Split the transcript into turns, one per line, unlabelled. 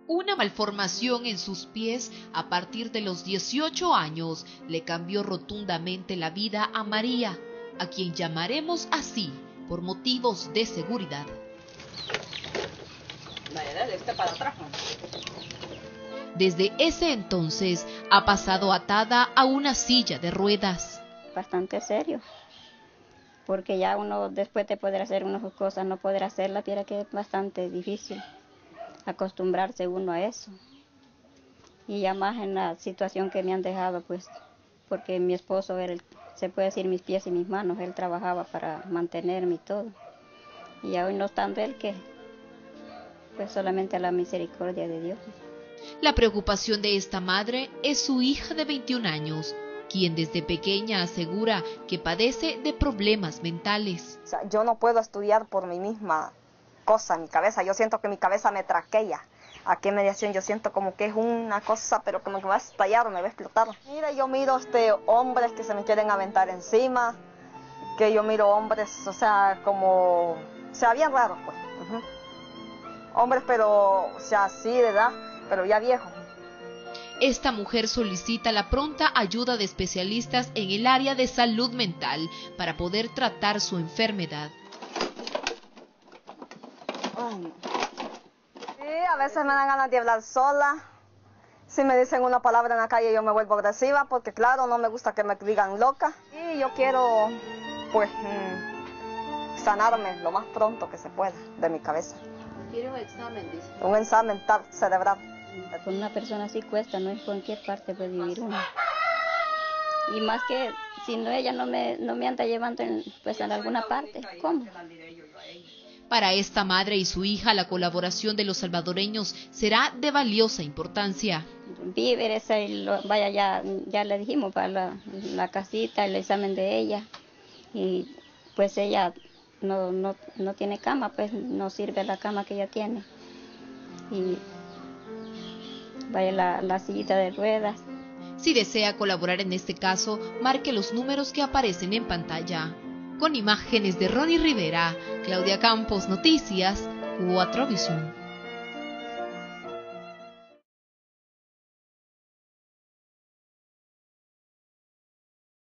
Una malformación en sus pies a partir de los 18 años le cambió rotundamente la vida a María, a quien llamaremos así por motivos de seguridad. Desde ese entonces ha pasado atada a una silla de ruedas.
Bastante serio, porque ya uno después de poder hacer unas cosas, no poder hacerlas, piensa que es bastante difícil acostumbrarse uno a eso. Y ya más en la situación que me han dejado, pues, porque mi esposo era, se puede decir, mis pies y mis manos, él trabajaba para mantenerme y todo. Y ya hoy no estando él, que pues solamente a la misericordia de Dios.
La preocupación de esta madre es su hija de 21 años, quien desde pequeña asegura que padece de problemas mentales.
O sea, yo no puedo estudiar por mi misma cosa en mi cabeza, yo siento que mi cabeza me traquea. Aquí en mediación yo siento como que es una cosa, pero como que va a estallar o me va a explotar. Mira, yo miro hombres que se me quieren aventar encima, que yo miro hombres, o sea, como, o sea, bien raros, pues. Hombres, pero, o sea, así de edad, pero ya viejos.
Esta mujer solicita la pronta ayuda de especialistas en el área de salud mental para poder tratar su enfermedad.
Sí, a veces me dan ganas de hablar sola. Si me dicen una palabra en la calle yo me vuelvo agresiva porque claro, no me gusta que me digan loca. Y yo quiero, pues, sanarme lo más pronto que se pueda de mi cabeza.
¿Quiere un examen, dice?
Un examen cerebral.
Con una persona así cuesta, no en cualquier parte puede vivir uno. Y más que si no, ella no me anda llevando pues en alguna parte, ¿cómo?
Para esta madre y su hija, la colaboración de los salvadoreños será de valiosa importancia.
Víveres, vaya, ya le dijimos para la casita, el examen de ella. Y pues ella no tiene cama, pues no sirve la cama que ella tiene. Y vaya la sillita de ruedas.
Si desea colaborar en este caso, marque los números que aparecen en pantalla. Con imágenes de Ronnie Rivera, Claudia Campos, Noticias 4 Visión.